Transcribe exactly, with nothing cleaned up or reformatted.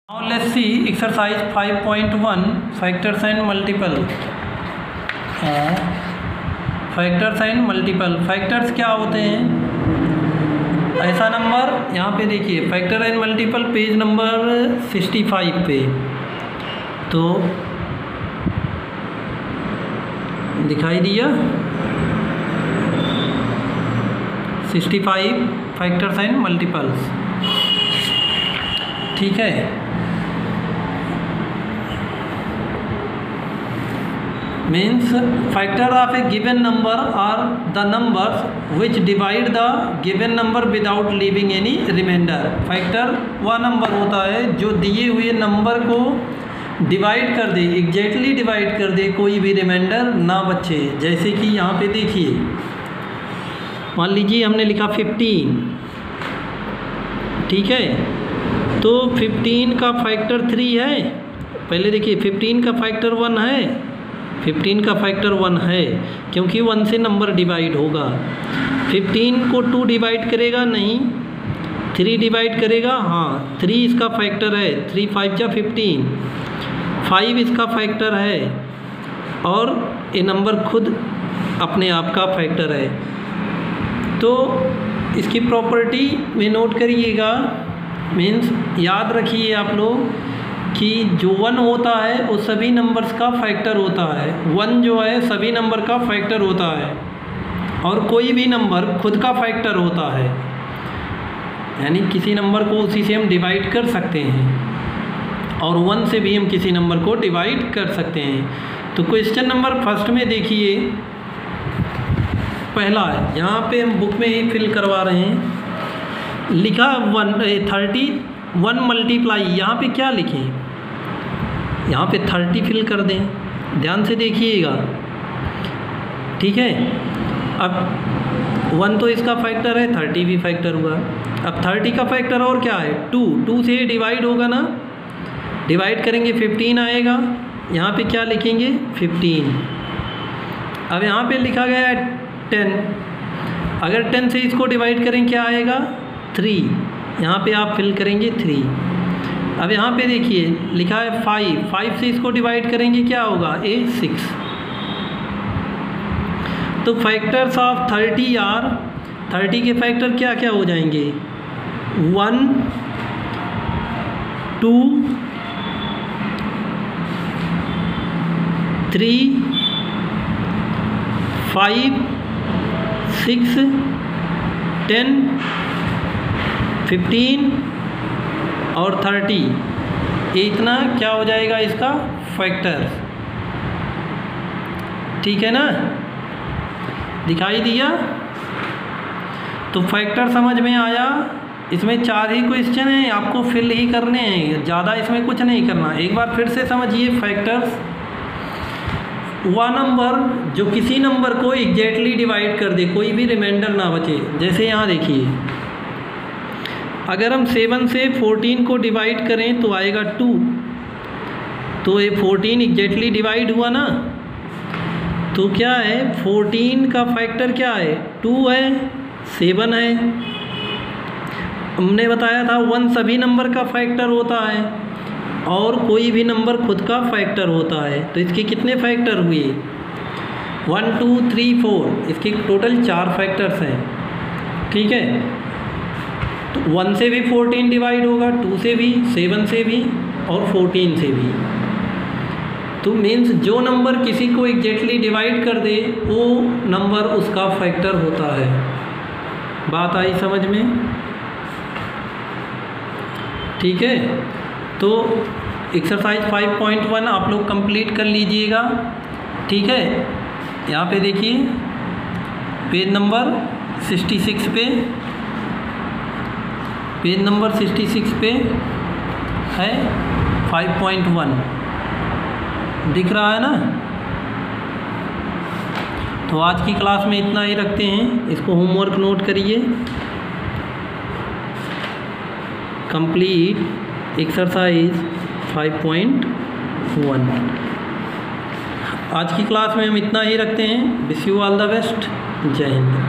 Now let's see exercise five point one factors and multiple. uh, factors and multiple. factors क्या होते हैं? ऐसा number यहाँ पे देखिए factor and multiple page number sixty five पे तो दिखाई दिया sixty five factors and multiples. ठीक है, means factor of a given number are the numbers which divide the given number without leaving any remainder. factor वह number होता है जो दिए हुए नंबर को डिवाइड कर दे, एग्जैक्टली डिवाइड कर दे, कोई भी रिमाइंडर ना बचे। जैसे कि यहाँ पे देखिए, मान लीजिए हमने लिखा फिफ्टीन, ठीक है, तो फिफ्टीन का फैक्टर थ्री है। पहले देखिए फिफ्टीन का फैक्टर वन है, फिफ्टीन का फैक्टर वन है क्योंकि वन से नंबर डिवाइड होगा। फिफ्टीन को टू डिवाइड करेगा नहीं, थ्री डिवाइड करेगा, हाँ थ्री इसका फैक्टर है, थ्री फाइव जा फिफ्टीन, फाइव इसका फैक्टर है और ये नंबर खुद अपने आप का फैक्टर है। तो इसकी प्रॉपर्टी में नोट करिएगा, मीन्स याद रखिए आप लोग कि जो वन होता है वो सभी नंबर्स का फैक्टर होता है। वन जो है सभी नंबर का फैक्टर होता है और कोई भी नंबर खुद का फैक्टर होता है, यानी किसी नंबर को उसी से हम डिवाइड कर सकते हैं और वन से भी हम किसी नंबर को डिवाइड कर सकते हैं। तो क्वेश्चन नंबर फर्स्ट में देखिए, पहला है, यहाँ पे हम बुक में ही फिल करवा रहे हैं, लिखा वन थर्टी वन मल्टीप्लाई, यहाँ पे क्या लिखें, यहाँ पे थर्टी फिल कर दें, ध्यान से देखिएगा, ठीक है। अब वन तो इसका फैक्टर है, थर्टी भी फैक्टर हुआ। अब थर्टी का फैक्टर और क्या है, टू, टू से डिवाइड होगा ना, डिवाइड करेंगे फिफ्टीन आएगा, यहाँ पे क्या लिखेंगे फिफ्टीन। अब यहाँ पे लिखा गया है टेन, अगर टेन से इसको डिवाइड करें क्या आएगा, थ्री, यहाँ पे आप फिल करेंगे थ्री। अब यहाँ पे देखिए लिखा है फाइव, फाइव से इसको डिवाइड करेंगे क्या होगा, ए सिक्स। तो factors of thirty are, thirty के फैक्टर क्या क्या हो जाएंगे, one, two, three, five, six, ten, fifteen और थर्टी, ये इतना क्या हो जाएगा इसका फैक्टर। ठीक है ना, दिखाई दिया। तो फैक्टर समझ में आया। इसमें चार ही क्वेश्चन हैं, आपको फिल ही करने हैं, ज़्यादा इसमें कुछ नहीं करना। एक बार फिर से समझिए, फैक्टर्स वह नंबर जो किसी नंबर को एग्जैक्टली डिवाइड कर दे, कोई भी रिमाइंडर ना बचे। जैसे यहाँ देखिए, अगर हम सेवन से फोर्टीन को डिवाइड करें तो आएगा टू, तो ये फोर्टीन एग्जैक्टली डिवाइड हुआ ना, तो क्या है फोर्टीन का फैक्टर क्या है, टू है, सेवन है। हमने बताया था वन सभी नंबर का फैक्टर होता है और कोई भी नंबर खुद का फैक्टर होता है। तो इसके कितने फैक्टर हुए, वन, टू, थ्री, फोर, इसके टोटल चार फैक्टर्स हैं। ठीक है, तो वन से भी फोर्टीन डिवाइड होगा, टू से भी, सेवन से भी और फोर्टीन से भी। तो मीन्स जो नंबर किसी को एग्जैक्टली डिवाइड कर दे वो नंबर उसका फैक्टर होता है। बात आई समझ में? ठीक है, तो एक्सरसाइज फाइव पॉइंट वन आप लोग कंप्लीट कर लीजिएगा। ठीक है, यहाँ पे देखिए पेज नंबर सिक्सटी सिक्स पे, पेज नंबर सिक्सटी सिक्स पे है फाइव पॉइंट वन, दिख रहा है ना। तो आज की क्लास में इतना ही रखते हैं, इसको होमवर्क नोट करिए। Complete exercise five point one. आज की क्लास में हम इतना ही रखते हैं। Wish you all the best. जय हिंद।